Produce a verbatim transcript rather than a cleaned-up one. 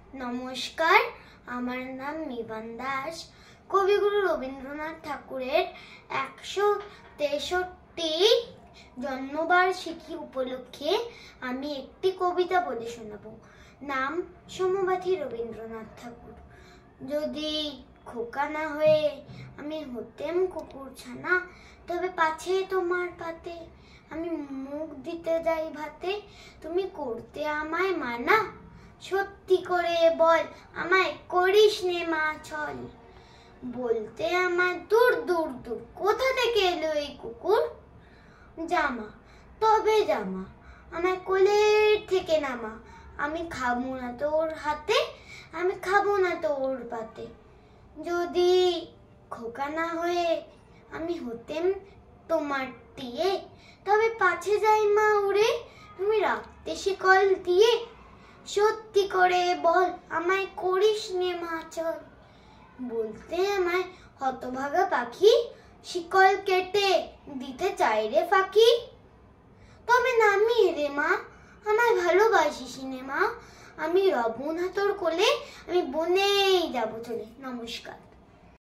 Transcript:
নমস্কার, আমার নাম মিবান দাস। কবিগুরু রবীন্দ্রনাথ ঠাকুরের একশো তেষট্টি জন্মবার্ষিকী উপলক্ষে আমি একটি কবিতা বলে শোনাবো। নাম সমবাথী রবীন্দ্রনাথ ঠাকুর। যদি খোকা না হয়ে আমি হতেম কুকুর ছানা, তবে পাছে তোমার পাতে আমি মুখ দিতে যাই ভাতে, তুমি করতে আমায় মানা। সত্যি করে বল, আমায় করিস নে মা ছল। বলতে আমার দূর দূর দূর, কোথা থেকে এলো এই কুকুর? জামা, তবে জামা, আমায় কোলের থেকে নামা। আমি খাবো না তোর হাতে, আমি খাবো না তোর পাতে। যদি খোকা না হয়ে আমি হতেম তোমার টিয়ে, তবে পাছে যাই মা উড়ে, তুমি রাখতে শিকল দিয়ে। সত্যি করে বল, আমায় করিস নে মা চল। বলতে আমায় হতভাগা পাখি, শিকল কেটে দিতে চাই রে ফাঁকি। তবে নামিয়ে রে মা, আমায় ভালোবাসিস নে মা। আমি রব না তোর কোলে, আমি বনেই যাবো চলে। নমস্কার।